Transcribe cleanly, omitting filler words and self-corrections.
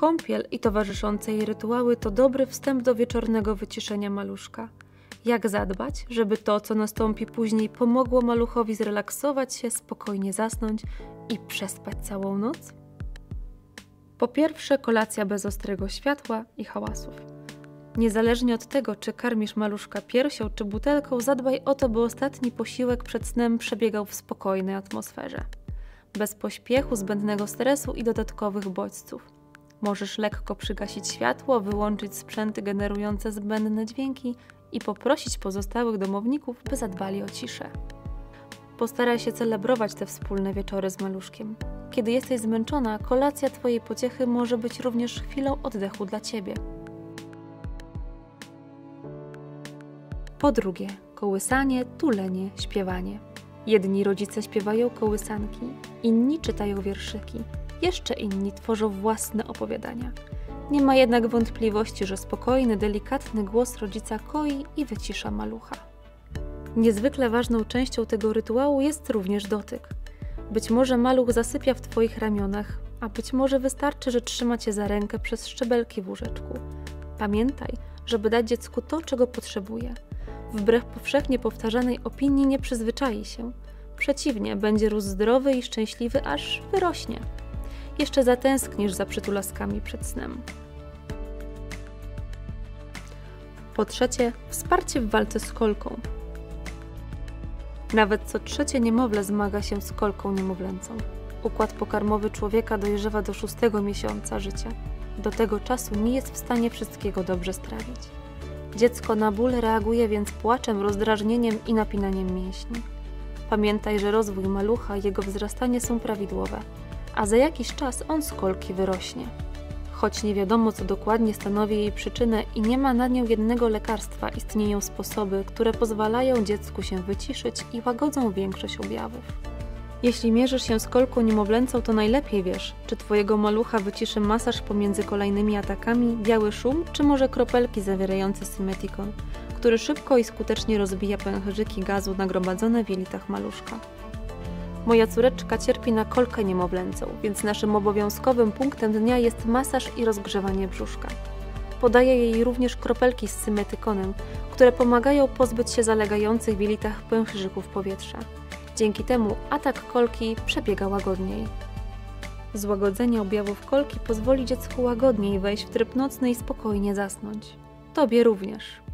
Kąpiel i towarzyszące jej rytuały to dobry wstęp do wieczornego wyciszenia maluszka. Jak zadbać, żeby to, co nastąpi później, pomogło maluchowi zrelaksować się, spokojnie zasnąć i przespać całą noc? Po pierwsze, kolacja bez ostrego światła i hałasów. Niezależnie od tego, czy karmisz maluszka piersią czy butelką, zadbaj o to, by ostatni posiłek przed snem przebiegał w spokojnej atmosferze. Bez pośpiechu, zbędnego stresu i dodatkowych bodźców. Możesz lekko przygasić światło, wyłączyć sprzęty generujące zbędne dźwięki i poprosić pozostałych domowników, by zadbali o ciszę. Postaraj się celebrować te wspólne wieczory z maluszkiem. Kiedy jesteś zmęczona, kolacja twojej pociechy może być również chwilą oddechu dla ciebie. Po drugie, kołysanie, tulenie, śpiewanie. Jedni rodzice śpiewają kołysanki, inni czytają wierszyki, jeszcze inni tworzą własne opowiadania. Nie ma jednak wątpliwości, że spokojny, delikatny głos rodzica koi i wycisza malucha. Niezwykle ważną częścią tego rytuału jest również dotyk. Być może maluch zasypia w twoich ramionach, a być może wystarczy, że trzyma cię za rękę przez szczebelki w łóżeczku. Pamiętaj, żeby dać dziecku to, czego potrzebuje. Wbrew powszechnie powtarzanej opinii nie przyzwyczai się. Przeciwnie, będzie rósł zdrowy i szczęśliwy, aż wyrośnie. Jeszcze zatęsknisz za przytulaskami przed snem. Po trzecie, wsparcie w walce z kolką. Nawet co trzecie niemowlę zmaga się z kolką niemowlęcą. Układ pokarmowy człowieka dojrzewa do 6. miesiąca życia. Do tego czasu nie jest w stanie wszystkiego dobrze strawić. Dziecko na ból reaguje więc płaczem, rozdrażnieniem i napinaniem mięśni. Pamiętaj, że rozwój malucha i jego wzrastanie są prawidłowe, a za jakiś czas on z kolki wyrośnie. Choć nie wiadomo, co dokładnie stanowi jej przyczynę i nie ma na nią jednego lekarstwa, istnieją sposoby, które pozwalają dziecku się wyciszyć i łagodzą większość objawów. Jeśli mierzysz się z kolką niemowlęcą, to najlepiej wiesz, czy twojego malucha wyciszy masaż pomiędzy kolejnymi atakami, biały szum, czy może kropelki zawierające symetikon, który szybko i skutecznie rozbija pęcherzyki gazu nagromadzone w jelitach maluszka. Moja córeczka cierpi na kolkę niemowlęcą, więc naszym obowiązkowym punktem dnia jest masaż i rozgrzewanie brzuszka. Podaję jej również kropelki z symetykonem, które pomagają pozbyć się zalegających w jelitach pęcherzyków powietrza. Dzięki temu atak kolki przebiega łagodniej. Złagodzenie objawów kolki pozwoli dziecku łagodniej wejść w tryb nocny i spokojnie zasnąć. Tobie również.